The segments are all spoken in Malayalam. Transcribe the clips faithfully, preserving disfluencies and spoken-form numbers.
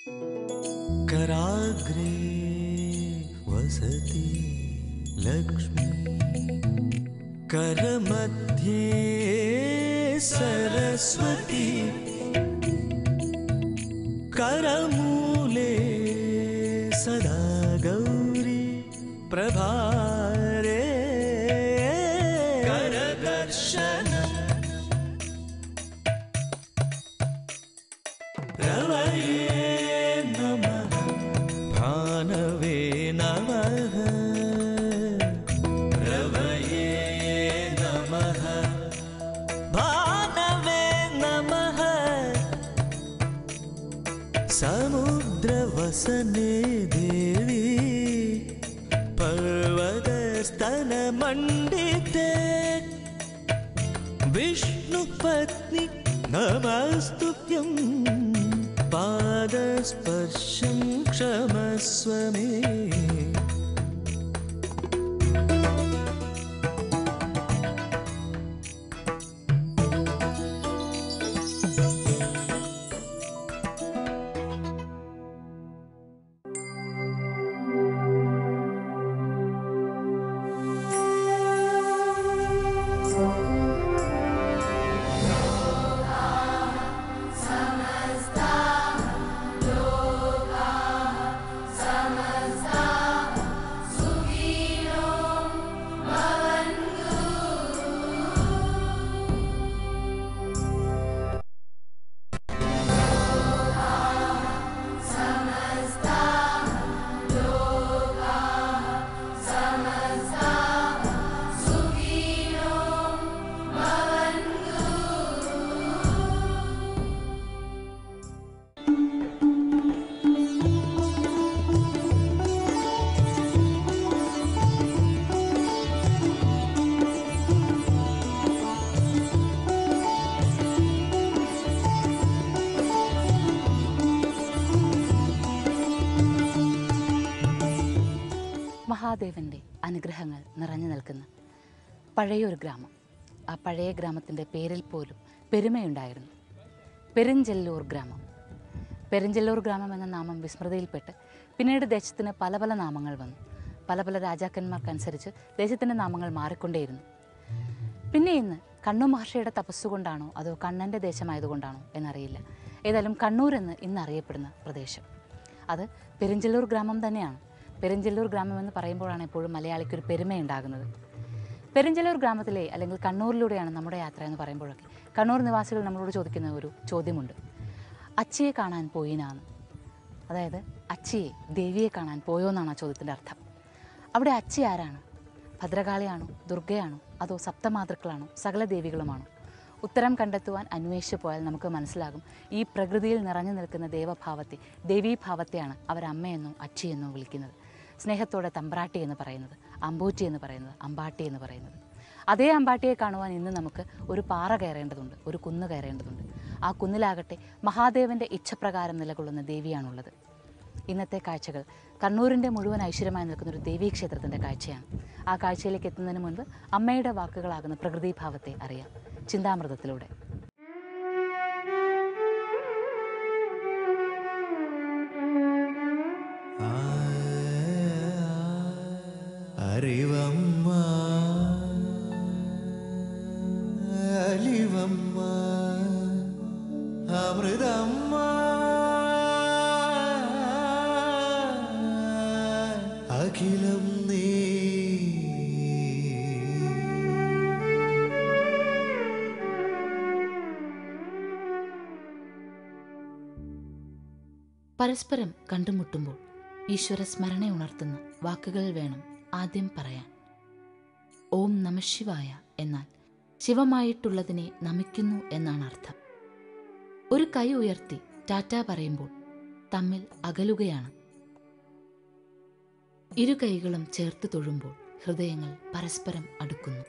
कराग्रे वसति लक्ष्मी करमध्ये सरस्वती करमूले सदा गौरी प्रभारे करदर्शन रवये नमः भानवे नमः रवये नमः भानवे नमः समुद्रवसने देवी पर्वतस्तनमण्डिते विष्णुपत्नी नमस्तुभ्यं पादस्पर्शं क्षमस्व मे മഹാദേവൻ്റെ അനുഗ്രഹങ്ങൾ നിറഞ്ഞു നിൽക്കുന്ന പഴയൊരു ഗ്രാമം. ആ പഴയ ഗ്രാമത്തിൻ്റെ പേരിൽ പോലും പെരുമയുണ്ടായിരുന്നു. പെരിഞ്ചെല്ലൂർ ഗ്രാമം. പെരിഞ്ചെല്ലൂർ ഗ്രാമം എന്ന നാമം വിസ്മൃതിയിൽപ്പെട്ട് പിന്നീട് ദേശത്തിന് പല പല നാമങ്ങൾ വന്നു. പല പല രാജാക്കന്മാർക്കനുസരിച്ച് ദേശത്തിൻ്റെ നാമങ്ങൾ മാറിക്കൊണ്ടേയിരുന്നു. പിന്നെ ഇന്ന് കണ്ണു മഹർഷിയുടെ തപസ്സുകൊണ്ടാണോ അതോ കണ്ണൻ്റെ ദേശമായതുകൊണ്ടാണോ എന്നറിയില്ല. ഏതായാലും കണ്ണൂർ എന്ന് ഇന്ന് അറിയപ്പെടുന്ന പ്രദേശം അത് പെരിഞ്ചെല്ലൂർ ഗ്രാമം തന്നെയാണ്. പെരിഞ്ചെല്ലൂർ ഗ്രാമം എന്ന് പറയുമ്പോഴാണ് എപ്പോഴും മലയാളിക്കൊരു പെരുമയുണ്ടാകുന്നത്. പെരിഞ്ചെല്ലൂർ ഗ്രാമത്തിലെ അല്ലെങ്കിൽ കണ്ണൂരിലൂടെയാണ് നമ്മുടെ യാത്ര എന്ന് പറയുമ്പോഴൊക്കെ കണ്ണൂർ നിവാസികൾ നമ്മളോട് ചോദിക്കുന്ന ഒരു ചോദ്യമുണ്ട്. അച്ചിയെ കാണാൻ പോയിനാന്ന്, അതായത് അച്ചിയെ ദേവിയെ കാണാൻ പോയോ എന്നാണ് ആ ചോദ്യത്തിൻ്റെ അർത്ഥം. അവിടെ അച്ചി ആരാണ്? ഭദ്രകാളിയാണോ, ദുർഗയാണോ, അതോ സപ്തമാതൃക്കളാണോ, സകല ദേവികളുമാണോ? ഉത്തരം കണ്ടെത്തുവാൻ അന്വേഷിച്ചു പോയാൽ നമുക്ക് മനസ്സിലാകും ഈ പ്രകൃതിയിൽ നിറഞ്ഞു നിൽക്കുന്ന ദേവഭാവത്തെ, ദേവീഭാവത്തെയാണ് അവർ അമ്മയെന്നോ അച്ചിയെന്നോ വിളിക്കുന്നത്. സ്നേഹത്തോടെ തമ്പ്രാട്ടി എന്ന് പറയുന്നത്, അമ്പൂറ്റി എന്ന് പറയുന്നത്, അമ്പാട്ടി എന്ന് പറയുന്നത്. അതേ അമ്പാട്ടിയെ കാണുവാൻ ഇന്ന് നമുക്ക് ഒരു പാറ കയറേണ്ടതുണ്ട്, ഒരു കുന്ന് കയറേണ്ടതുണ്ട്. ആ കുന്നിലാകട്ടെ മഹാദേവൻ്റെ ഇച്ഛപ്രകാരം നിലകൊള്ളുന്ന ദേവിയാണുള്ളത്. ഇന്നത്തെ കാഴ്ചകൾ കണ്ണൂരിൻ്റെ മുഴുവൻ ഐശ്വര്യമായി നിൽക്കുന്ന ഒരു ദേവീക്ഷേത്രത്തിൻ്റെ കാഴ്ചയാണ്. ആ കാഴ്ചയിലേക്ക് എത്തുന്നതിന് മുൻപ് അമ്മയുടെ വാക്കുകളാകുന്ന പ്രകൃതിഭാവത്തെ അറിയാം ചിന്താമൃതത്തിലൂടെ. അറിവമ്മ അലിവമ്മ അമൃതമ്മ അഖിലം നീ. പരസ്പരം കണ്ടുമുട്ടുമ്പോൾ ഈശ്വര സ്മരണ ഉണർത്തുന്ന വാക്കുകൾ വേണം ആദ്യം പറയാൻ. ഓം നമഃശിവായ എന്നാൽ ശിവമായിട്ടുള്ളതിനെ നമിക്കുന്നു എന്നാണ് അർത്ഥം. ഒരു കൈ ഉയർത്തി ടാറ്റ പറയുമ്പോൾ തമ്മിൽ അകലുകയാണ്. ഇരു കൈകളും ചേർത്ത് തൊഴുമ്പോൾ ഹൃദയങ്ങൾ പരസ്പരം അടുക്കുന്നു.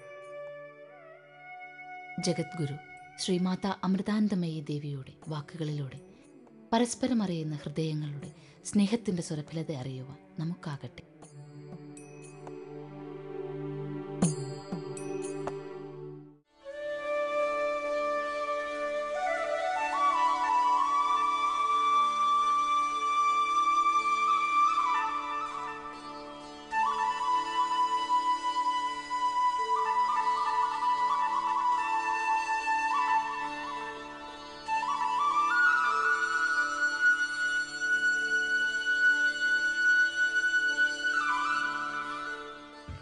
ജഗദ്ഗുരു ശ്രീമാതാ അമൃതാനന്ദമയി ദേവിയുടെ വാക്കുകളിലൂടെ പരസ്പരം അറിയുന്ന ഹൃദയങ്ങളുടെ സ്നേഹത്തിൻ്റെ സുരഭിലത അറിയുവാൻ നമുക്കാകട്ടെ.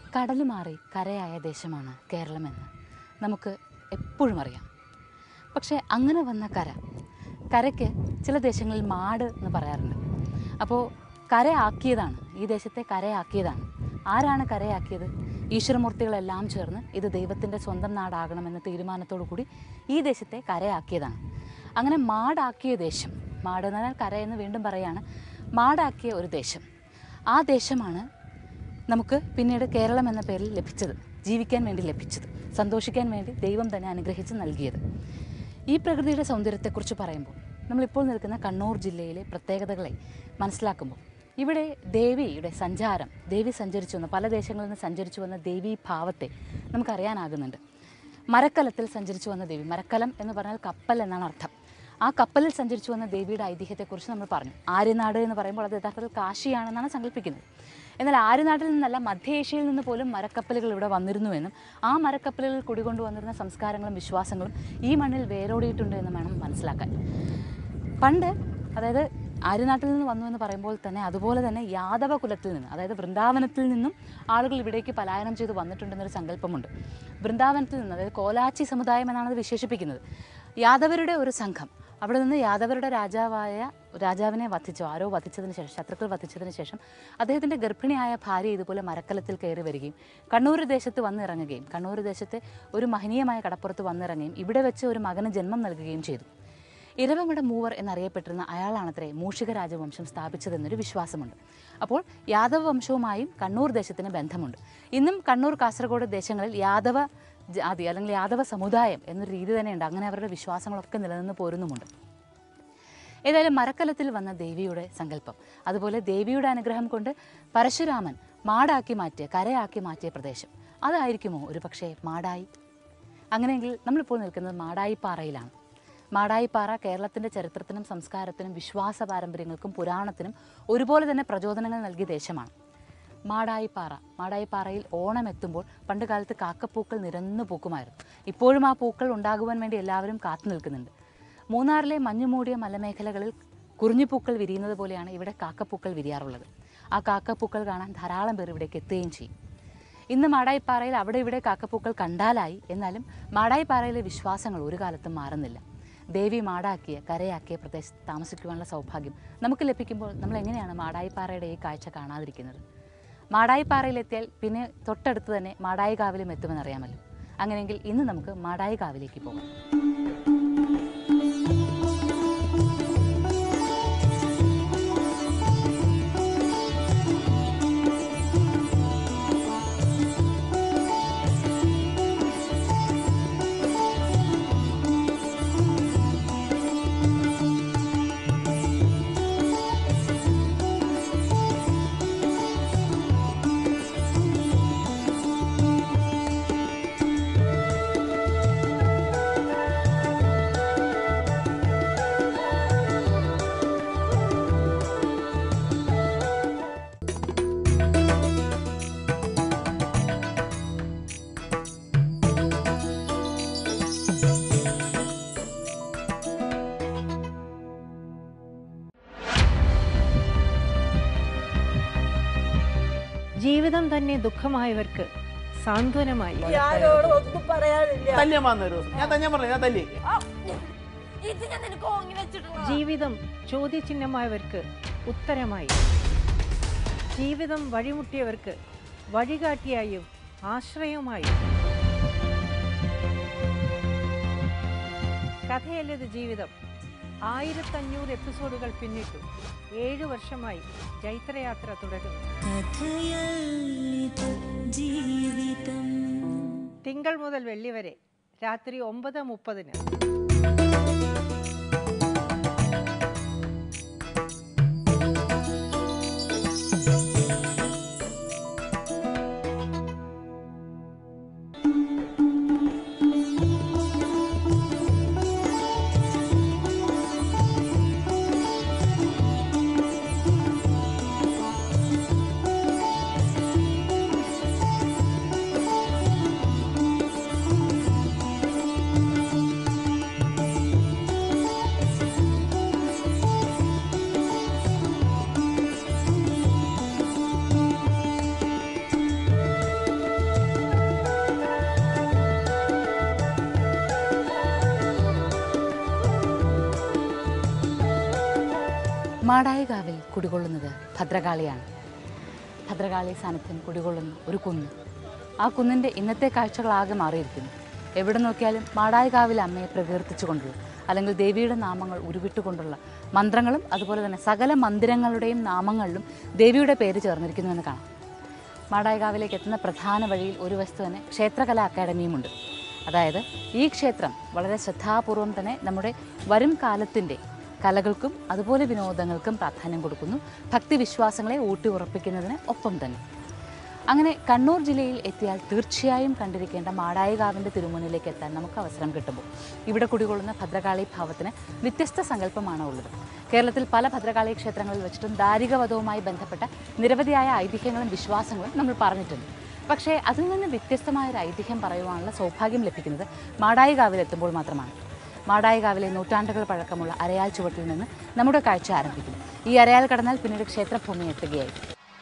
കടൽ മാറി കരയായ ദേശമാണ് കേരളമെന്ന് നമുക്ക് എപ്പോഴും അറിയാം. പക്ഷേ അങ്ങനെ വന്ന കര കരയ്ക്ക് ചില ദേശങ്ങളിൽ മാട് എന്ന് പറയാറുണ്ട്. അപ്പോൾ കരയാക്കിയതാണ്, ഈ ദേശത്തെ കരയാക്കിയതാണ്. ആരാണ് കരയാക്കിയത്? ഈശ്വരമൂർത്തികളെല്ലാം ചേർന്ന് ഇത് ദൈവത്തിൻ്റെ സ്വന്തം നാടാകണമെന്ന തീരുമാനത്തോടു കൂടി ഈ ദേശത്തെ കരയാക്കിയതാണ്. അങ്ങനെ മാടാക്കിയ ദേശം, മാട് എന്ന് പറഞ്ഞാൽ കര എന്ന് വീണ്ടും പറയാണ്, മാടാക്കിയ ഒരു ദേശം, ആ ദേശമാണ് നമുക്ക് പിന്നീട് കേരളം എന്ന പേരിൽ ലഭിച്ചത്, ജീവിക്കാൻ വേണ്ടി ലഭിച്ചത്, സന്തോഷിക്കാൻ വേണ്ടി ദൈവം തന്നെ അനുഗ്രഹിച്ച് നൽകിയത്. ഈ പ്രകൃതിയുടെ സൗന്ദര്യത്തെക്കുറിച്ച് പറയുമ്പോൾ നമ്മളിപ്പോൾ നിൽക്കുന്ന കണ്ണൂർ ജില്ലയിലെ പ്രത്യേകതകളെ മനസ്സിലാക്കുമ്പോൾ ഇവിടെ ദേവിയുടെ സഞ്ചാരം, ദേവി സഞ്ചരിച്ചു വന്ന പല ദേശങ്ങളിൽ നിന്ന് സഞ്ചരിച്ചു വന്ന ദേവീ ഭാവത്തെ നമുക്കറിയാനാകുന്നുണ്ട്. മരക്കലത്തിൽ സഞ്ചരിച്ചു വന്ന ദേവി, മരക്കലം എന്ന് പറഞ്ഞാൽ കപ്പൽ എന്നാണ് അർത്ഥം. ആ കപ്പലിൽ സഞ്ചരിച്ചു വന്ന ദേവിയുടെ ഐതിഹ്യത്തെക്കുറിച്ച് നമ്മൾ പറഞ്ഞു. ആര്യനാട് എന്ന് പറയുമ്പോൾ അത് യഥാർത്ഥത്തിൽ കാശിയാണെന്നാണ് സങ്കല്പിക്കുന്നത്. എന്നാൽ ആര്യനാട്ടിൽ നിന്നല്ല, മധ്യ ഏഷ്യയിൽ നിന്ന് പോലും മരക്കപ്പലുകൾ ഇവിടെ വന്നിരുന്നുവെന്നും ആ മരക്കപ്പലുകളിൽ കുടികൊണ്ടുവന്നിരുന്ന സംസ്കാരങ്ങളും വിശ്വാസങ്ങളും ഈ മണ്ണിൽ വേരോടിയിട്ടുണ്ട് എന്നും വേണം മനസ്സിലാക്കാൻ. പണ്ട്, അതായത് ആര്യനാട്ടിൽ നിന്ന് വന്നു എന്ന് പറയുമ്പോൾ തന്നെ അതുപോലെ തന്നെ യാദവ കുലത്തിൽ നിന്ന്, അതായത് വൃന്ദാവനത്തിൽ നിന്നും ആളുകൾ ഇവിടേക്ക് പലായനം ചെയ്ത് വന്നിട്ടുണ്ടെന്നൊരു സങ്കല്പമുണ്ട്. വൃന്ദാവനത്തിൽ നിന്ന്, അതായത് കോലാച്ചി സമുദായം എന്നാണ് അത് വിശേഷിപ്പിക്കുന്നത്. യാദവരുടെ ഒരു സംഘം അവിടെ നിന്ന് യാദവരുടെ രാജാവായ രാജാവിനെ വധിച്ചു, ആരോ വധിച്ചതിന് ശേഷം, ശത്രുക്കൾ വധിച്ചതിന് ശേഷം അദ്ദേഹത്തിൻ്റെ ഗർഭിണിയായ ഭാര്യ ഇതുപോലെ മരക്കലത്തിൽ കയറി വരികയും കണ്ണൂർ ദേശത്ത് വന്നിറങ്ങുകയും കണ്ണൂർ ദേശത്തെ ഒരു മഹനീയമായ കടപ്പുറത്ത് വന്നിറങ്ങുകയും ഇവിടെ വെച്ച് ഒരു മകന് ജന്മം നൽകുകയും ചെയ്തു. ഇരവമട മൂവർ എന്നറിയപ്പെട്ടിരുന്ന അയാളാണത്രേ മൂഷിക രാജവംശം സ്ഥാപിച്ചതെന്നൊരു വിശ്വാസമുണ്ട്. അപ്പോൾ യാദവ വംശവുമായും കണ്ണൂർ ദേശത്തിന് ബന്ധമുണ്ട്. ഇന്നും കണ്ണൂർ, കാസർഗോഡ് ദേശങ്ങളിൽ യാദവ ജാതി അല്ലെങ്കിൽ യാദവ സമുദായം എന്നൊരു രീതി തന്നെയുണ്ട്. അങ്ങനെ അവരുടെ വിശ്വാസങ്ങളൊക്കെ നിലനിന്ന് പോരുന്നുമുണ്ട്. ഏതായാലും മരക്കലത്തിൽ വന്ന ദേവിയുടെ സങ്കല്പം, അതുപോലെ ദേവിയുടെ അനുഗ്രഹം കൊണ്ട് പരശുരാമൻ മാടാക്കി മാറ്റിയ, കരയാക്കി മാറ്റിയ പ്രദേശം, അതായിരിക്കുമോ ഒരു പക്ഷേ മാടായി? അങ്ങനെയെങ്കിൽ നമ്മളിപ്പോൾ നിൽക്കുന്നത് മാടായി പാറയിലാണ്. മാടായിപ്പാറ കേരളത്തിൻ്റെ ചരിത്രത്തിനും സംസ്കാരത്തിനും വിശ്വാസ പാരമ്പര്യങ്ങൾക്കും പുരാണത്തിനും ഒരുപോലെ തന്നെ പ്രചോദനങ്ങൾ നൽകിയ ദേശമാണ് മാടായിപ്പാറ. മാടായിപ്പാറയിൽ ഓണം എത്തുമ്പോൾ പണ്ട് കാലത്ത് കാക്കപ്പൂക്കൾ നിരന്നു പൂക്കുമായിരുന്നു. ഇപ്പോഴും ആ പൂക്കൾ ഉണ്ടാകുവാൻ വേണ്ടി എല്ലാവരും കാത്തു നിൽക്കുന്നുണ്ട്. മൂന്നാറിലെ മഞ്ഞുമൂടിയ മലമേഖലകളിൽ കുറിഞ്ഞിപ്പൂക്കൾ വിരിയുന്നത് പോലെയാണ് ഇവിടെ കാക്കപ്പൂക്കൾ വിരിയാറുള്ളത്. ആ കാക്കപ്പൂക്കൾ കാണാൻ ധാരാളം പേർ ഇവിടേക്ക് എത്തുകയും ചെയ്യും. ഇന്ന് മാടായിപ്പാറയിൽ അവിടെ ഇവിടെ കാക്കപ്പൂക്കൾ കണ്ടാലായി, എന്നാലും മാടായിപ്പാറയിലെ വിശ്വാസങ്ങൾ ഒരു കാലത്തും മാറുന്നില്ല. ദേവി മാടാക്കിയ, കരയാക്കിയ പ്രദേശത്ത് താമസിക്കുവാനുള്ള സൗഭാഗ്യം നമുക്ക് ലഭിക്കുമ്പോൾ നമ്മൾ എങ്ങനെയാണ് മാടായിപ്പാറയുടെ ഈ കാഴ്ച കാണാതിരിക്കുന്നത്? മാടായിപ്പാറയിലെത്തിയാൽ പിന്നെ തൊട്ടടുത്ത് തന്നെ മാടായി കാവിലും എത്തുമെന്നറിയാമല്ലോ. അങ്ങനെയെങ്കിൽ ഇന്ന് നമുക്ക് മാടായി കാവിലേക്ക് പോകാം. ജീവിതം തന്നെ ദുഃഖമായവർക്ക് സാന്ത്വനമായി, ജീവിതം ചോദ്യചിഹ്നമായവർക്ക് ഉത്തരമായി, ജീവിതം വഴിമുട്ടിയവർക്ക് വഴികാട്ടിയായും ആശ്രയവുമായി. കഥയല്ലത് ജീവിതം. ആയിരത്തഞ്ഞൂറ് എപ്പിസോഡുകൾ പിന്നിട്ടു. ഏഴു വർഷമായി ജൈത്രയാത്ര തുടരുന്നു. തിങ്കൾ മുതൽ വെള്ളി വരെ രാത്രി ഒമ്പത് മുപ്പതിന്. മാടായി കാവിൽ കുടികൊള്ളുന്നത് ഭദ്രകാളിയാണ്. ഭദ്രകാളി സാന്നിധ്യം കുടികൊള്ളുന്ന ഒരു കുന്ന്. ആ കുന്നിൻ്റെ ഇന്നത്തെ കാഴ്ചകളാകെ മാറിയിരിക്കുന്നു. എവിടെ നോക്കിയാലും മാടായി കാവിൽ അമ്മയെ പ്രകീർത്തിച്ചുകൊണ്ടുള്ള അല്ലെങ്കിൽ ദേവിയുടെ നാമങ്ങൾ ഉരുവിട്ടുകൊണ്ടുള്ള മന്ത്രങ്ങളും അതുപോലെ തന്നെ സകല മന്ദിരങ്ങളുടെയും നാമങ്ങളിലും ദേവിയുടെ പേര് ചേർന്നിരിക്കുന്നുവെന്ന് കാണാം. മാടായി കാവിലേക്ക് എത്തുന്ന പ്രധാന വഴിയിൽ ഒരു വസ്തു തന്നെ ക്ഷേത്രകലാ അക്കാദമിയുമുണ്ട്. അതായത് ഈ ക്ഷേത്രം വളരെ ശ്രദ്ധാപൂർവം തന്നെ നമ്മുടെ വരും കാലത്തിൻ്റെ കലകൾക്കും അതുപോലെ വിനോദങ്ങൾക്കും പ്രാധാന്യം കൊടുക്കുന്നു. ഭക്തിവിശ്വാസങ്ങളെ ഊട്ടി ഉറപ്പിക്കുന്നതിന് ഒപ്പം തന്നെ. അങ്ങനെ കണ്ണൂർ ജില്ലയിൽ എത്തിയാൽ തീർച്ചയായും കണ്ടിരിക്കേണ്ട മാടായി കാവിൻ്റെ തിരുമുന്നിലേക്ക് എത്താൻ നമുക്ക് അവസരം കിട്ടുമ്പോൾ ഇവിടെ കുടികൊള്ളുന്ന ഭദ്രകാളി ഭാവത്തിന് വ്യത്യസ്ത സങ്കല്പമാണ് ഉള്ളത്. കേരളത്തിൽ പല ഭദ്രകാളി ക്ഷേത്രങ്ങളിൽ വെച്ചിട്ടും ദാരികവധവുമായി ബന്ധപ്പെട്ട നിരവധിയായ ഐതിഹ്യങ്ങളും വിശ്വാസങ്ങളും നമ്മൾ പറഞ്ഞിട്ടുണ്ട്. പക്ഷേ അതിൽ നിന്ന് വ്യത്യസ്തമായൊരു ഐതിഹ്യം പറയുവാനുള്ള സൗഭാഗ്യം ലഭിക്കുന്നത് മാടായി കാവിലെത്തുമ്പോൾ മാത്രമാണ്. മാടായി കാവിലെ നൂറ്റാണ്ടുകൾ പഴക്കമുള്ള അരയാൽ ചുവട്ടിൽ നിന്ന് നമ്മുടെ കാഴ്ച ആരംഭിക്കുന്നു. ഈ അരയാൽ കടന്നാൽ പിന്നീട് ക്ഷേത്രഭൂമി എത്തുകയായി.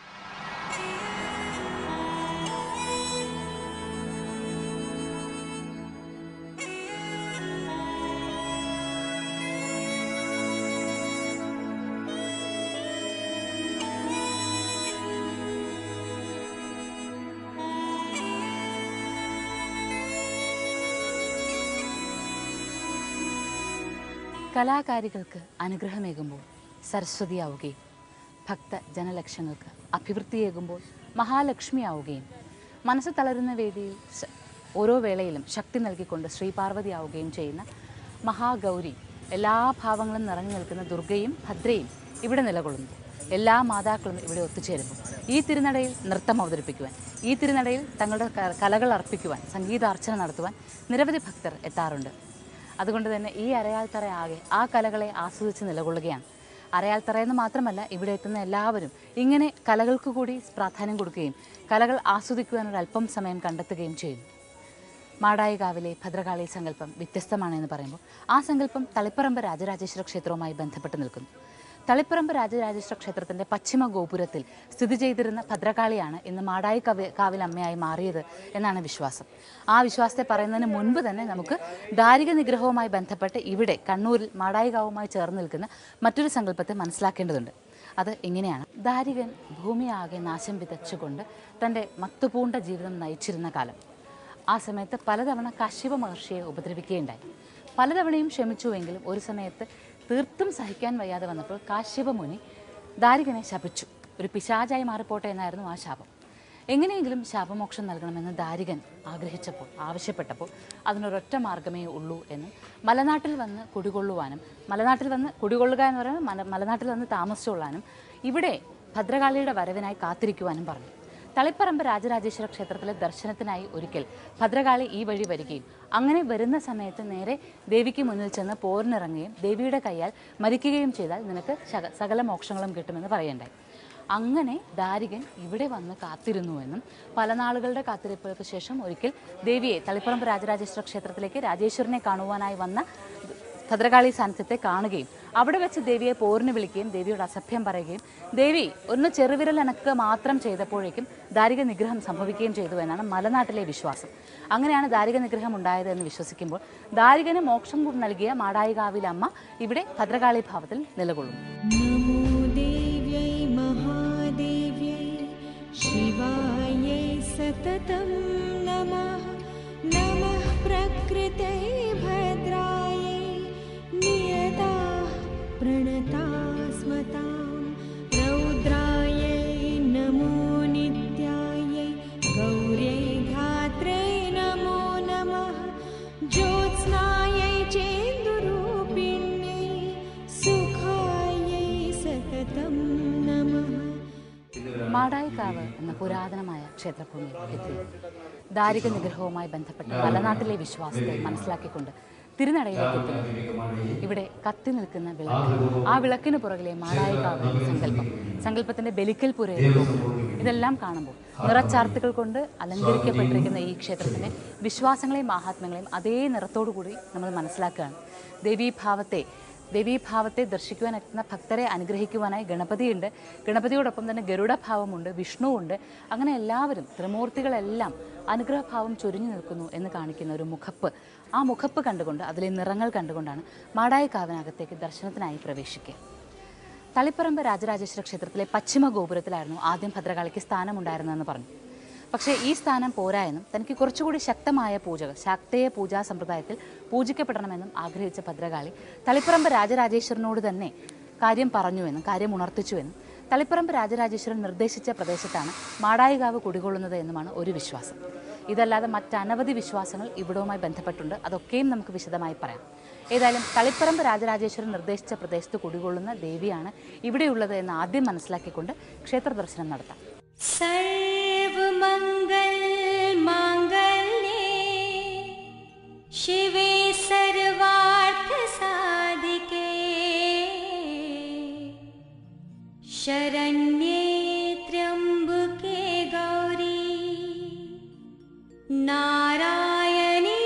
കലാകാരികൾക്ക് അനുഗ്രഹമേകുമ്പോൾ സരസ്വതിയാവുകയും ഭക്ത ജനലക്ഷങ്ങൾക്ക് അഭിവൃദ്ധിയേകുമ്പോൾ മഹാലക്ഷ്മിയാവുകയും മനസ്സ് തളരുന്ന വേദിയിൽ ഓരോ വേളയിലും ശക്തി നൽകിക്കൊണ്ട് ശ്രീപാർവതിയാവുകയും ചെയ്യുന്ന മഹാഗൗരി, എല്ലാ ഭാവങ്ങളും നിറഞ്ഞു നിൽക്കുന്ന ദുർഗയും ഭദ്രയും ഇവിടെ നിലകൊള്ളുന്നു. എല്ലാ മാതാക്കളും ഇവിടെ ഒത്തുചേരുമ്പോൾ ഈ തിരുനടയിൽ നൃത്തം അവതരിപ്പിക്കുവാൻ, ഈ തിരുനടയിൽ തങ്ങളുടെ കലകൾ അർപ്പിക്കുവാൻ, സംഗീതാർച്ചന നടത്തുവാൻ നിരവധി ഭക്തർ എത്താറുണ്ട്. അതുകൊണ്ട് തന്നെ ഈ അരയാൽത്തറ ആകെ ആ കലകളെ ആസ്വദിച്ച് നിലകൊള്ളുകയാണ്. അരയാൽത്തറയെന്ന് മാത്രമല്ല, ഇവിടെ എത്തുന്ന എല്ലാവരും ഇങ്ങനെ കലകൾക്ക് കൂടി പ്രാധാന്യം കൊടുക്കുകയും കലകൾ ആസ്വദിക്കുവാനൊരല്പം സമയം കണ്ടെത്തുകയും ചെയ്യുന്നു. മാടായി കാവിലെ ഭദ്രകാളി സങ്കല്പം വ്യത്യസ്തമാണെന്ന് പറയുമ്പോൾ ആ സങ്കല്പം തളിപ്പറമ്പ് രാജരാജേശ്വര ക്ഷേത്രവുമായി ബന്ധപ്പെട്ട് നിൽക്കുന്നു. തളിപ്പറമ്പ് രാജരാജേശ്വര ക്ഷേത്രത്തിൻ്റെ പശ്ചിമ ഗോപുരത്തിൽ സ്ഥിതി ചെയ്തിരുന്ന ഭദ്രകാളിയാണ് ഇന്ന് മാടായി കവി കാവിൽ അമ്മയായി മാറിയത് എന്നാണ് വിശ്വാസം. ആ വിശ്വാസത്തെ പറയുന്നതിന് മുൻപ് തന്നെ നമുക്ക് ദാരിക നിഗ്രഹവുമായി ബന്ധപ്പെട്ട് ഇവിടെ കണ്ണൂരിൽ മാടായി കാവുമായി ചേർന്ന് നിൽക്കുന്ന മറ്റൊരു സങ്കല്പത്തെ മനസ്സിലാക്കേണ്ടതുണ്ട്. അത് ഇങ്ങനെയാണ്. ദാരികൻ ഭൂമിയാകെ നാശം വിതച്ചുകൊണ്ട് തൻ്റെ മത്തുപൂണ്ട ജീവിതം നയിച്ചിരുന്ന കാലം. ആ സമയത്ത് പലതവണ കാശ്യപ മഹർഷിയെ ഉപദ്രവിക്കുകയുണ്ടായി. പലതവണയും ക്ഷമിച്ചുവെങ്കിലും ഒരു സമയത്ത് തീർത്തും സഹിക്കാൻ വയ്യാതെ വന്നപ്പോൾ കാശ്യപ മുനി ദാരികനെ ശപിച്ചു. ഒരു പിശാചായി മാറിപ്പോട്ടെ എന്നായിരുന്നു ആ ശാപം. എങ്ങനെയെങ്കിലും ശാപമോക്ഷം നൽകണമെന്ന് ദാരികൻ ആഗ്രഹിച്ചപ്പോൾ ആവശ്യപ്പെട്ടപ്പോൾ അതിനൊരൊറ്റ മാർഗമേ ഉള്ളൂ എന്നും മലനാട്ടിൽ വന്ന് കുടികൊള്ളുവാനും മലനാട്ടിൽ വന്ന് കുടികൊള്ളുക എന്ന് പറയുന്നത് മല മലനാട്ടിൽ വന്ന് താമസിച്ചുകൊള്ളാനും ഇവിടെ ഭദ്രകാളിയുടെ വരവിനായി കാത്തിരിക്കുവാനും പറഞ്ഞു. തളിപ്പറമ്പ് രാജരാജേശ്വര ക്ഷേത്രത്തിലെ ദർശനത്തിനായി ഒരിക്കൽ ഭദ്രകാളി ഈ വഴി വരികയും അങ്ങനെ വരുന്ന സമയത്ത് നേരെ ദേവിക്ക് മുന്നിൽ ചെന്ന് പോരിനിറങ്ങുകയും ദേവിയുടെ കൈയാൽ മരിക്കുകയും ചെയ്താൽ നിനക്ക് സകല മോക്ഷങ്ങളും കിട്ടുമെന്ന് പറയണ്ടായി. അങ്ങനെ ദാരികൻ ഇവിടെ വന്ന് കാത്തിരുന്നുവെന്നും പല നാളുകളുടെ കാത്തിരിപ്പുകൾക്ക് ശേഷം ഒരിക്കൽ ദേവിയെ തളിപ്പറമ്പ് രാജരാജേശ്വര ക്ഷേത്രത്തിലേക്ക് രാജേശ്വരനെ കാണുവാനായി വന്ന ഭദ്രകാളി സാന്നിധ്യത്തെ കാണുകയും അവിടെ വെച്ച് ദേവിയെ പോരിന് വിളിക്കുകയും ദേവിയോട് അസഭ്യം പറയുകയും ദേവി ഒന്ന് ചെറുവിരൽ അനക്കുക മാത്രം ചെയ്തപ്പോഴേക്കും ദാരിക നിഗ്രഹം സംഭവിക്കുകയും ചെയ്തു എന്നാണ് മലനാട്ടിലെ വിശ്വാസം. അങ്ങനെയാണ് ദാരിക നിഗ്രഹം ഉണ്ടായത് എന്ന് വിശ്വസിക്കുമ്പോൾ ദാരികന് മോക്ഷം നൽകിയ മാടായി കാവിലെ അമ്മ ഇവിടെ ഭദ്രകാളി ഭാവത്തിൽ നിലകൊള്ളുന്നു. शिवायै सततं नमः नमः प्रकृते भद्रायै नियताः प्रणताः स्मतां रौद्रायै नमो नित्यायै गौर्यै धात्रे नमो नमः ज्योत्स्नायै चेन्दुरूपिण्यै सुखायै सततं नमः. മാടായി കാവ് എന്ന പുരാതനമായ ക്ഷേത്രഭൂമിയിൽ എത്തി ദാരിക നിഗ്രഹവുമായി ബന്ധപ്പെട്ട മലനാട്ടിലെ വിശ്വാസത്തെ മനസ്സിലാക്കിക്കൊണ്ട് തിരുനടയിലേക്ക് എത്തുന്നു. ഇവിടെ കത്തി നിൽക്കുന്ന വിളക്ക്, ആ വിളക്കിന് പുറകിലെ മാടായി കാവ് എന്ന സങ്കല്പം, സങ്കല്പത്തിന്റെ ബലിക്കൽ പുരയിൽ ഇതെല്ലാം കാണുമ്പോൾ നിറച്ചാർത്തുകൾ കൊണ്ട് അലങ്കരിക്കപ്പെട്ടിരിക്കുന്ന ഈ ക്ഷേത്രത്തിന്റെ വിശ്വാസങ്ങളെയും മഹാത്മ്യങ്ങളെയും അതേ നിറത്തോടു കൂടി നമ്മൾ മനസ്സിലാക്കുകയാണ്. ദേവീഭാവത്തെ ദേവീഭാവത്തെ ദർശിക്കുവാൻ എത്തുന്ന ഭക്തരെ അനുഗ്രഹിക്കുവാനായി ഗണപതിയുണ്ട്. ഗണപതിയോടൊപ്പം തന്നെ ഗരുഡഭാവമുണ്ട്, വിഷ്ണുവുണ്ട്. അങ്ങനെ എല്ലാവരും ത്രിമൂർത്തികളെല്ലാം അനുഗ്രഹഭാവം ചൊരിഞ്ഞു നിൽക്കുന്നു എന്ന് കാണിക്കുന്ന ഒരു മുഖപ്പ്, ആ മുഖപ്പ് കണ്ടുകൊണ്ട് അതിലെ നിറങ്ങൾ കണ്ടുകൊണ്ടാണ് മാടായി കാവിനകത്തേക്ക് ദർശനത്തിനായി പ്രവേശിക്കുക. തളിപ്പറമ്പ് രാജരാജേശ്വര ക്ഷേത്രത്തിലെ പശ്ചിമ ഗോപുരത്തിലായിരുന്നു ആദ്യം ഭദ്രകാളിക്ക് സ്ഥാനമുണ്ടായിരുന്നതെന്ന് പറഞ്ഞു. പക്ഷേ ഈ സ്ഥാനം പോരായെന്നും തനിക്ക് കുറച്ചുകൂടി ശക്തമായ പൂജകൾ ശാക്തേയ പൂജാ സമ്പ്രദായത്തിൽ പൂജിക്കപ്പെടണമെന്നും ആഗ്രഹിച്ച ഭദ്രകാളി തളിപ്പറമ്പ് രാജരാജേശ്വരനോട് തന്നെ കാര്യം പറഞ്ഞുവെന്നും കാര്യം ഉണർത്തിച്ചുവെന്നും തളിപ്പറമ്പ് രാജരാജേശ്വരൻ നിർദ്ദേശിച്ച പ്രദേശത്താണ് മാടായി കാവ് കുടികൊള്ളുന്നത് എന്നുമാണ് ഒരു വിശ്വാസം. ഇതല്ലാതെ മറ്റനവധി വിശ്വാസങ്ങൾ ഇവിടവുമായി ബന്ധപ്പെട്ടുണ്ട്. അതൊക്കെയും നമുക്ക് വിശദമായി പറയാം. ഏതായാലും തളിപ്പറമ്പ് രാജരാജേശ്വരൻ നിർദ്ദേശിച്ച പ്രദേശത്ത് കുടികൊള്ളുന്ന ദേവിയാണ് ഇവിടെയുള്ളത് എന്ന് ആദ്യം മനസ്സിലാക്കിക്കൊണ്ട് ക്ഷേത്ര ദർശനം നടത്താം. സർവമംഗൾ മാംഗല്യേ ശിവേ സർവാർത്ഥ സാധികേ ശരണ്യേ ത്രയംബകേ ഗൗരി നാരായണീ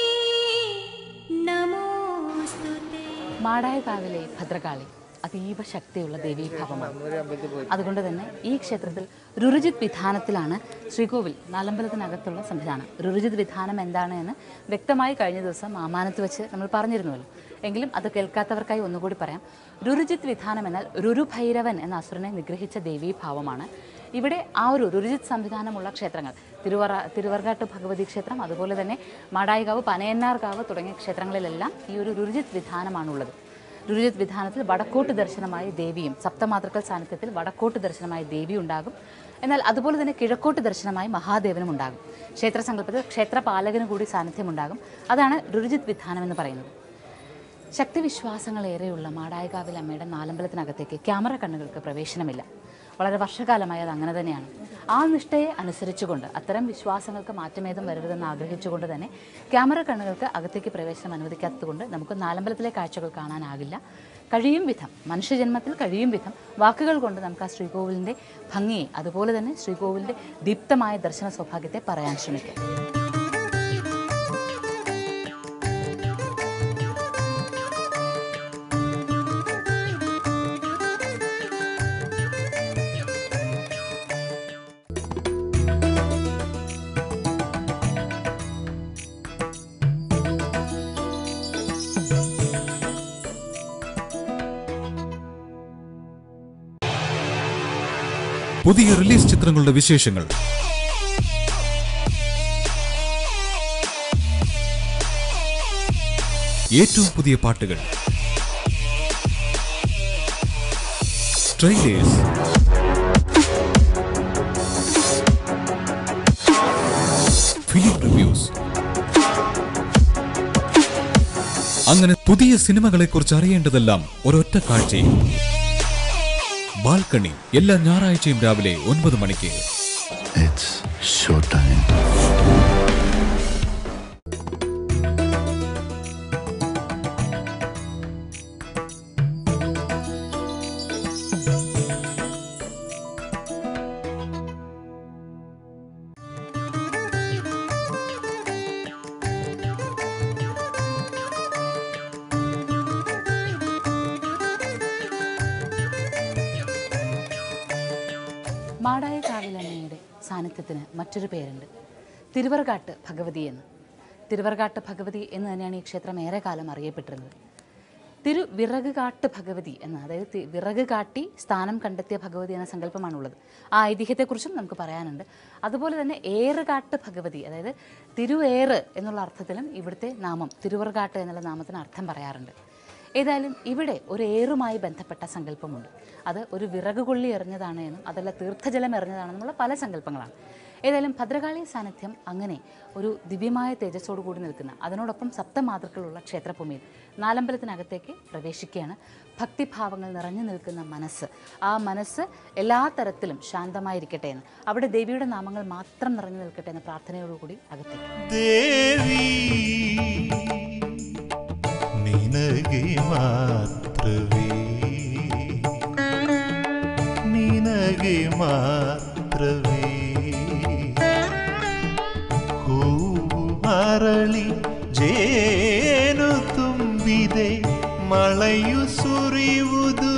നമോസ്തുതേ. മാടായി കാവിലെ ഭദ്രകാളി അതീവ ശക്തിയുള്ള ദേവീഭാവമാണ്. അതുകൊണ്ട് തന്നെ ഈ ക്ഷേത്രത്തിൽ രുരുജിത് വിധാനത്തിലാണ് ശ്രീകോവിൽ നാലമ്പലത്തിനകത്തുള്ള സംവിധാനം. രുരുജിത് വിധാനം എന്താണ് എന്ന് വ്യക്തമായി കഴിഞ്ഞ ദിവസം മാമാനത്ത് വെച്ച് നമ്മൾ പറഞ്ഞിരുന്നുവല്ലോ. എങ്കിലും അത് കേൾക്കാത്തവർക്കായി ഒന്നുകൂടി പറയാം. രുരുജിത് വിധാനം എന്നാൽ രുരുഭൈരവൻ എന്ന അസുരനെ നിഗ്രഹിച്ച ദേവീഭാവമാണ്. ഇവിടെ ആ ഒരു രുരുജിത് സംവിധാനമുള്ള ക്ഷേത്രങ്ങൾ തിരുവറ തിരുവർക്കാട്ട് ഭഗവതി ക്ഷേത്രം, അതുപോലെ തന്നെ മാടായി കാവ്, പനയന്നാർ കാവ് തുടങ്ങിയ ക്ഷേത്രങ്ങളിലെല്ലാം ഈ ഒരു രുരുജിത് വിധാനമാണുള്ളത്. രുരുജിത് വിധാനത്തിൽ വടക്കോട്ട് ദർശനമായി ദേവിയും സപ്തമാതൃക്കൾ സാന്നിധ്യത്തിൽ വടക്കോട്ട് ദർശനമായി ദേവി ഉണ്ടാകും. എന്നാൽ അതുപോലെ തന്നെ കിഴക്കോട്ട് ദർശനമായി മഹാദേവനും ഉണ്ടാകും. ക്ഷേത്രസങ്കല്പത്തിൽ ക്ഷേത്രപാലകനും കൂടി സാന്നിധ്യമുണ്ടാകും. അതാണ് രുരുജിത് വിധാനം എന്ന് പറയുന്നത്. ശക്തിവിശ്വാസങ്ങളേറെയുള്ള മാടായിക്കാവിൽ അമ്മയുടെ നാലമ്പലത്തിനകത്തേക്ക് ക്യാമറ കണ്ണുകൾക്ക് പ്രവേശനമില്ല. വളരെ വർഷകാലമായി അത് അങ്ങനെ തന്നെയാണ്. ആ നിഷ്ഠയെ അനുസരിച്ചുകൊണ്ട് അത്തരം വിശ്വാസങ്ങൾക്ക് മാറ്റമേതും വരരുതെന്ന് ആഗ്രഹിച്ചുകൊണ്ട് തന്നെ ക്യാമറ കണ്ണുകൾക്ക് അകത്തേക്ക് പ്രവേശനം അനുവദിക്കാത്തതുകൊണ്ട് നമുക്ക് നാലമ്പലത്തിലെ കാഴ്ചകൾ കാണാനാകില്ല. കഴിയും വിധം മനുഷ്യജന്മത്തിൽ കഴിയും വിധം വാക്കുകൾ കൊണ്ട് നമുക്ക് ആ ശ്രീകോവിലിൻ്റെ ഭംഗിയെ, അതുപോലെ തന്നെ ശ്രീകോവിലിൻ്റെ ദീപ്തമായ ദർശന സൗഭാഗ്യത്തെ പറയാൻ ശ്രമിക്കാം. പുതിയ റിലീസ് ചിത്രങ്ങളുടെ വിശേഷങ്ങൾ, ഏറ്റവും പുതിയ പാട്ടുകൾ, ട്രെയിലേഴ്സ്, ഫിലിം റിവ്യൂസ്, അങ്ങനെ പുതിയ സിനിമകളെ കുറിച്ച് അറിയേണ്ടതെല്ലാം ഒരൊറ്റ കാഴ്ചയിൽ. ബാൽക്കണി എല്ലാ ഞായറാഴ്ചയും രാവിലെ ഒൻപത് മണിക്ക്. മാടായി കാവിലമ്മയുടെ സാന്നിധ്യത്തിന് മറ്റൊരു പേരുണ്ട്, തിരുവർക്കാട്ട് ഭഗവതി എന്ന്. തിരുവർക്കാട്ട് ഭഗവതി എന്ന് തന്നെയാണ് ഈ ക്ഷേത്രം ഏറെ കാലം അറിയപ്പെട്ടിരുന്നത്. തിരു വിറകുകാട്ട് ഭഗവതി എന്ന്, അതായത് വിറക് കാട്ടി സ്ഥാനം കണ്ടെത്തിയ ഭഗവതി എന്ന സങ്കല്പമാണുള്ളത്. ആ ഐതിഹ്യത്തെക്കുറിച്ചും നമുക്ക് പറയാനുണ്ട്. അതുപോലെ തന്നെ ഏറുകാട്ട് ഭഗവതി, അതായത് തിരുവേറ് എന്നുള്ള അർത്ഥത്തിലും ഇവിടുത്തെ നാമം തിരുവർക്കാട്ട് എന്നുള്ള നാമത്തിന് അർത്ഥം പറയാറുണ്ട്. ഏതായാലും ഇവിടെ ഒരു ഏറുമായി ബന്ധപ്പെട്ട സങ്കല്പമുണ്ട്. അത് ഒരു വിറക് കൊള്ളി എറിഞ്ഞതാണ് എന്നും അതല്ല തീർത്ഥജലം എറിഞ്ഞതാണെന്നുള്ള പല സങ്കല്പങ്ങളാണ്. ഏതായാലും ഭദ്രകാളി സാന്നിധ്യം അങ്ങനെ ഒരു ദിവ്യമായ തേജസ്സോടു കൂടി നിൽക്കുന്ന, അതിനോടൊപ്പം സപ്തമാതൃക്കളുള്ള ക്ഷേത്രഭൂമിയിൽ നാലമ്പലത്തിനകത്തേക്ക് പ്രവേശിക്കുകയാണ്. ഭക്തിഭാവങ്ങൾ നിറഞ്ഞു നിൽക്കുന്ന മനസ്സ്, ആ മനസ്സ് എല്ലാ തരത്തിലും ശാന്തമായിരിക്കട്ടെ എന്ന്, അവിടെ ദേവിയുടെ നാമങ്ങൾ മാത്രം നിറഞ്ഞു നിൽക്കട്ടെ എന്ന പ്രാർത്ഥനയോടുകൂടി അകത്തേക്ക്. ನಿನಗೆ ಮಾತ್ರವೇ ನಿನಗೆ ಮಾತ್ರವೇ ಹೂವು ಅರಳಿ ಜೇನು ತುಂಬಿದೆ ಮಳೆಯು ಸುರಿಯುವುದು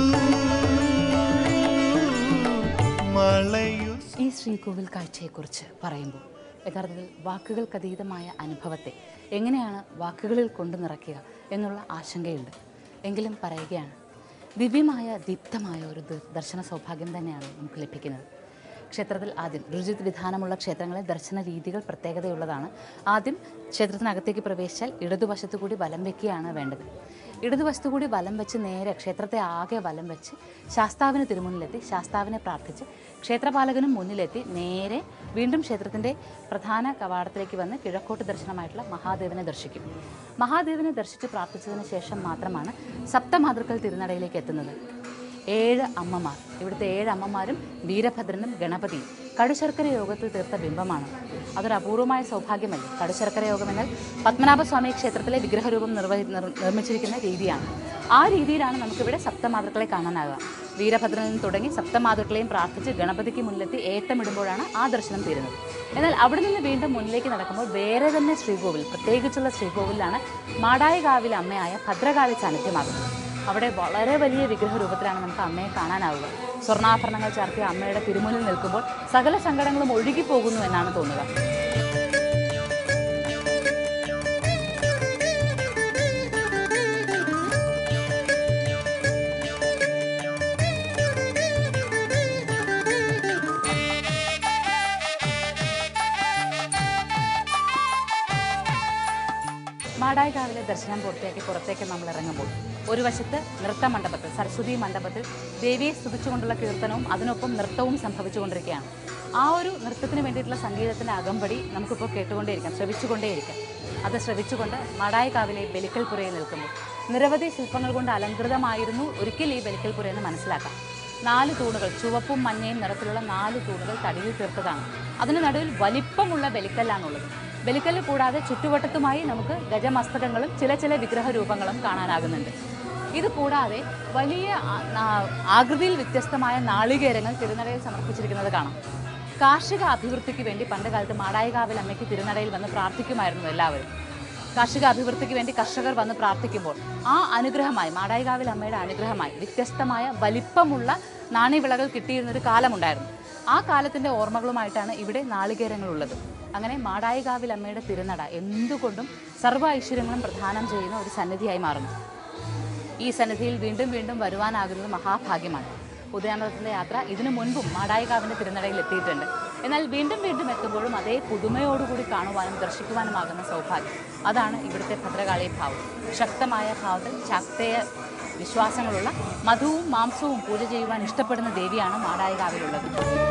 മഴയു. ഈ ശ്രീകോവിൽ കാഴ്ചയെക്കുറിച്ച് പറയുമ്പോൾ യഥാർത്ഥത്തിൽ വാക്കുകൾക്കതീതമായ അനുഭവത്തെ എങ്ങനെയാണ് വാക്കുകളിൽ കൊണ്ടു നിറയ്ക്കുക എന്നുള്ള ആശങ്കയുണ്ട്. എങ്കിലും പറയുകയാണ്, ദിവ്യമായ ദീപ്തമായ ഒരു ദർശന സൗഭാഗ്യം തന്നെയാണ് നമുക്ക് ലഭിക്കുന്നത്. ക്ഷേത്രത്തിൽ ആദ്യം രുചിത് വിധാനമുള്ള ക്ഷേത്രങ്ങളിൽ ദർശന രീതികൾ പ്രത്യേകതയുള്ളതാണ്. ആദ്യം ക്ഷേത്രത്തിനകത്തേക്ക് പ്രവേശിച്ചാൽ ഇടതുവശത്തു കൂടി വലം വയ്ക്കുകയാണ് വേണ്ടത്. ഇടതുവശത്തു കൂടി വലം വെച്ച് നേരെ ക്ഷേത്രത്തെ ആകെ വലം വെച്ച് ശാസ്താവിന് തിരുമുന്നിലെത്തി ശാസ്താവിനെ പ്രാർത്ഥിച്ച് ക്ഷേത്രപാലകനും മുന്നിലെത്തി നേരെ വീണ്ടും ക്ഷേത്രത്തിൻ്റെ പ്രധാന കവാടത്തിലേക്ക് വന്ന് കിഴക്കോട്ട് ദർശനമായിട്ടുള്ള മഹാദേവനെ ദർശിക്കും. മഹാദേവനെ ദർശിച്ച് പ്രാർത്ഥിച്ചതിന് ശേഷം മാത്രമാണ് സപ്തമാതൃക്കൾ തിരുനടയിലേക്ക് എത്തുന്നത്. ഏഴ് അമ്മമാർ, ഇവിടുത്തെ ഏഴ് അമ്മമാരും വീരഭദ്രനും ഗണപതിയും കടുശർക്കര യോഗത്തിൽ തീർത്ത ബിംബമാണ്. അതൊരു അപൂർവമായ സൗഭാഗ്യമല്ലേ. കടുശർക്കര യോഗം എന്നാൽ പത്മനാഭസ്വാമി ക്ഷേത്രത്തിലെ വിഗ്രഹരൂപം നിർവഹി നിർമ്മിച്ചിരിക്കുന്ന രീതിയാണ്. ആ രീതിയിലാണ് നമുക്കിവിടെ സപ്തമാതൃക്കളെ കാണാനാകുക. വീരഭദ്രനിൽ നിന്ന് തുടങ്ങി സപ്തമാതൃക്കളെയും പ്രാർത്ഥിച്ച് ഗണപതിക്ക് മുന്നിലെത്തി ഏത്തമിടുമ്പോഴാണ് ആ ദർശനം തീരുന്നത്. എന്നാൽ അവിടെ നിന്ന് വീണ്ടും മുന്നിലേക്ക് നടക്കുമ്പോൾ വേറെ തന്നെ ശ്രീകോവിൽ, പ്രത്യേകിച്ചുള്ള ശ്രീകോവിലാണ് മാടായി കാവിലെ അമ്മയായ ഭദ്രകാളി സാന്നിധ്യമാകുന്നത്. അവിടെ വളരെ വലിയ വിഗ്രഹ രൂപത്തിലാണ് നമുക്ക് അമ്മയെ കാണാനാവുക. സ്വർണ്ണാഭരണങ്ങൾ ചാർത്തിയ അമ്മയുടെ തിരുമുന്നിൽ നിൽക്കുമ്പോൾ സകല സങ്കടങ്ങളും ഒഴുകിപ്പോകുന്നു എന്നാണ് തോന്നുക. മാടായി കാവിലെ ദർശനം പൂർത്തിയാക്കി പുറത്തേക്ക് നമ്മൾ ഇറങ്ങുമ്പോൾ ഒരു വശത്ത് നൃത്ത മണ്ഡപത്തിൽ, സരസ്വതി മണ്ഡപത്തിൽ ദേവിയെ സ്തുതിച്ചുകൊണ്ടുള്ള കീർത്തനവും അതിനൊപ്പം നൃത്തവും സംഭവിച്ചുകൊണ്ടിരിക്കുകയാണ്. ആ ഒരു നൃത്തത്തിന് വേണ്ടിയിട്ടുള്ള സംഗീതത്തിൻ്റെ അകമ്പടി നമുക്കിപ്പോൾ കേട്ടുകൊണ്ടേയിരിക്കാം, ശ്രവിച്ചുകൊണ്ടേയിരിക്കാം. അത് ശ്രവിച്ചുകൊണ്ട് മാടായി കാവിലെ ബലിക്കൽപുരയിൽ നിൽക്കുമ്പോൾ നിരവധി ശില്പങ്ങൾ കൊണ്ട് അലങ്കൃതമായിരുന്നു ഒരിക്കൽ ഈ ബലിക്കൽപുര എന്ന് മനസ്സിലാക്കാം. നാല് തൂണുകൾ, ചുവപ്പും മഞ്ഞയും നിറത്തിലുള്ള നാല് തൂണുകൾ തടിയിൽ തീർത്തതാണ്. അതിന് നടുവിൽ വലിപ്പമുള്ള ബലിക്കല്ലാണുള്ളത്. ബലിക്കല്ല് കൂടാതെ ചുറ്റുവട്ടത്തുമായി നമുക്ക് ഗജമസ്തകങ്ങളും ചില ചില വിഗ്രഹ രൂപങ്ങളും കാണാനാകുന്നുണ്ട്. ഇത് കൂടാതെ വലിയ ആകൃതിയിൽ വ്യത്യസ്തമായ നാളികേരങ്ങൾ തിരുനടയിൽ സമർപ്പിച്ചിരിക്കുന്നത് കാണാം. കാർഷിക അഭിവൃദ്ധിക്ക് വേണ്ടി പണ്ട് കാലത്ത് മാടായി കാവിൽ അമ്മയ്ക്ക് തിരുനടയിൽ വന്ന് പ്രാർത്ഥിക്കുമായിരുന്നു എല്ലാവരും. കാർഷിക അഭിവൃദ്ധിക്ക് വേണ്ടി കർഷകർ വന്ന് പ്രാർത്ഥിക്കുമ്പോൾ ആ അനുഗ്രഹമായി, മാടായി കാവിൽ അമ്മയുടെ അനുഗ്രഹമായി വ്യത്യസ്തമായ വലിപ്പമുള്ള നാണ്യവിളകൾ കിട്ടിയിരുന്നൊരു കാലമുണ്ടായിരുന്നു. ആ കാലത്തിൻ്റെ ഓർമ്മകളുമായിട്ടാണ് ഇവിടെ നാളികേരങ്ങളുള്ളത്. അങ്ങനെ മാടായി കാവിൽ അമ്മയുടെ തിരുനട എന്തുകൊണ്ടും സർവ്വ ഐശ്വര്യങ്ങളും പ്രദാനം ചെയ്യുന്ന ഒരു സന്നിധിയായി മാറുന്നു. ഈ സന്നിധിയിൽ വീണ്ടും വീണ്ടും വരുവാനാകുന്നത് മഹാഭാഗ്യമാണ്. ഉദയാമൃതത്തിൻ്റെ യാത്ര ഇതിനു മുൻപും മാടായി കാവിൻ്റെ തിരുനടയിൽ എത്തിയിട്ടുണ്ട്. എന്നാൽ വീണ്ടും വീണ്ടും എത്തുമ്പോഴും അതേ പുതുമയോടുകൂടി കാണുവാനും ദർശിക്കുവാനുമാകുന്ന സൗഭാഗ്യം, അതാണ് ഇവിടുത്തെ ഭദ്രകാളി ഭാവം. ശക്തമായ ഭാവത്തിൽ ശക്തയ വിശ്വാസങ്ങളുള്ള മധുവും മാംസവും പൂജ ചെയ്യുവാൻ ഇഷ്ടപ്പെടുന്ന ദേവിയാണ് മാടായി കാവിലുള്ളത്.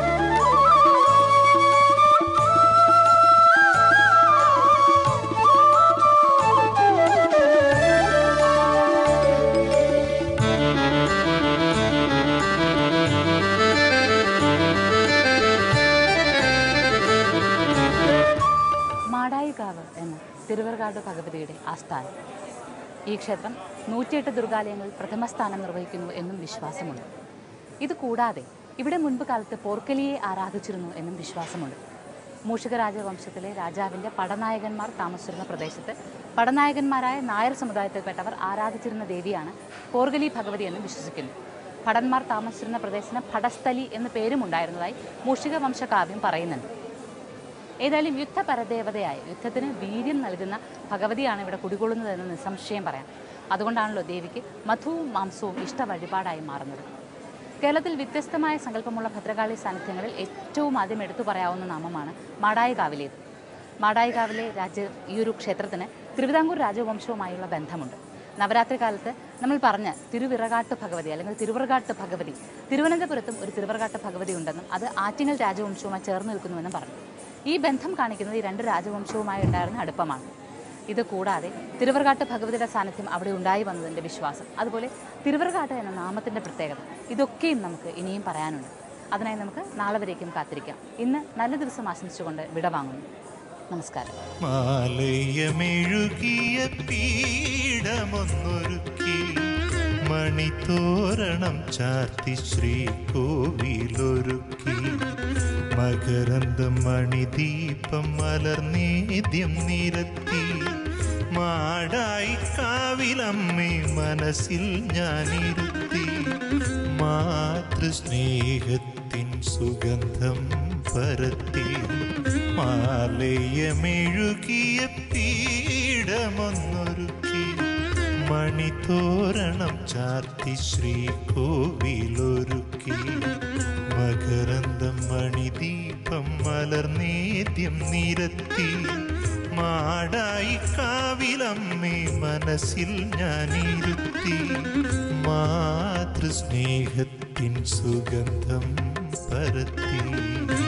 മാടായി കാവ് എന്ന തിരുവർക്കാട് ഭഗവതിയുടെ ആസ്ഥാനം. ഈ ക്ഷേത്രം നൂറ്റിയെട്ട് ദുർഗാലയങ്ങളിൽ പ്രഥമ സ്ഥാനം നിർവഹിക്കുന്നു എന്നും വിശ്വാസമുണ്ട്. ഇത് കൂടാതെ ഇവിടെ മുൻപ് കാലത്ത് പോർക്കലിയെ ആരാധിച്ചിരുന്നു എന്നും വിശ്വാസമുണ്ട്. മൂഷിക രാജവംശത്തിലെ രാജാവിൻ്റെ പടനായകന്മാർ താമസിച്ചിരുന്ന പ്രദേശത്ത് പടനായകന്മാരായ നായർ സമുദായത്തിൽപ്പെട്ടവർ ആരാധിച്ചിരുന്ന ദേവിയാണ് പോർക്കലി ഭഗവതി എന്നും വിശ്വസിക്കുന്നു. ഭടന്മാർ താമസിച്ചിരുന്ന പ്രദേശത്തിന് ഭടസ്ഥലി എന്ന പേരും ഉണ്ടായിരുന്നതായി മൂഷിക വംശകാവ്യം പറയുന്നുണ്ട്. ഏതായാലും യുദ്ധപരദേവതയായ, യുദ്ധത്തിന് വീര്യം നൽകുന്ന ഭഗവതിയാണ് ഇവിടെ കുടികൊള്ളുന്നതെന്ന് നിസ്സംശയം പറയാം. അതുകൊണ്ടാണല്ലോ ദേവിക്ക് മധുവും മാംസവും ഇഷ്ട വഴിപാടായി മാറുന്നത്. കേരളത്തിൽ വ്യത്യസ്തമായ സങ്കല്പമുള്ള ഭദ്രകാളി സാന്നിധ്യങ്ങളിൽ ഏറ്റവും ആദ്യം എടുത്തു പറയാവുന്ന നാമമാണ് മാടായി കാവിലേത്. മാടായി കാവിലെ രാജ ഈ ഒരു ക്ഷേത്രത്തിന് തിരുവിതാംകൂർ രാജവംശവുമായുള്ള ബന്ധമുണ്ട്. നവരാത്രി കാലത്ത് നമ്മൾ പറഞ്ഞ തിരുവിറകാട്ട് ഭഗവതി അല്ലെങ്കിൽ തിരുവർകാട്ട് ഭഗവതി, തിരുവനന്തപുരത്തും ഒരു തിരുവർകാട്ട് ഭഗവതി ഉണ്ടെന്നും അത് ആറ്റിങ്ങൽ രാജവംശവുമായി ചേർന്ന് നിൽക്കുന്നുവെന്നും പറഞ്ഞു. ഈ ബന്ധം കാണിക്കുന്നത് ഈ രണ്ട് രാജവംശവുമായി ഉണ്ടായിരുന്ന അടുപ്പമാണ്. ഇത് കൂടാതെ തിരുവർകാട്ട് ഭഗവതിയുടെ സാന്നിധ്യം അവിടെ ഉണ്ടായി വന്നതിൻ്റെ വിശ്വാസം, അതുപോലെ തിരുവർകാട്ട് എന്ന നാമത്തിൻ്റെ പ്രത്യേകത, ഇതൊക്കെയും നമുക്ക് ഇനിയും പറയാനുണ്ട്. അതിനായി നമുക്ക് നാളെ വരേക്കും കാത്തിരിക്കാം. ഇന്ന് നല്ല ദിവസം ആശംസിച്ചുകൊണ്ട് വിട വാങ്ങുന്നു. നമസ്കാരം. മാലയമെഴുകിയ പീഠമൊന്നൊരുക്കി മണിത്തോരണം ചാർത്തി ശ്രീകോവിലൊരുക്കി മകരന്തം മണിദീപം മലർനേദ്യം നിരത്തി മാടായി കാവിലമ്മേ മനസ്സിൽ ഞാനിരുത്തി മാതൃസ്നേഹത്തിൻ സുഗന്ധം പരത്തി മാലയമെഴുകിയ പീഠമൊന്നൊരുക്കി മണിത്തോരണം ചാർത്തി ശ്രീകോവിലൊരുക്കി മകരന്തം മണിദീപം മലർനേദ്യം നിരത്തി മാടായി കാവിലമ്മേ മനസ്സിൽ ഞാനിരുത്തി മാതൃസ്നേഹത്തിൻ സുഗന്ധം പരത്തി.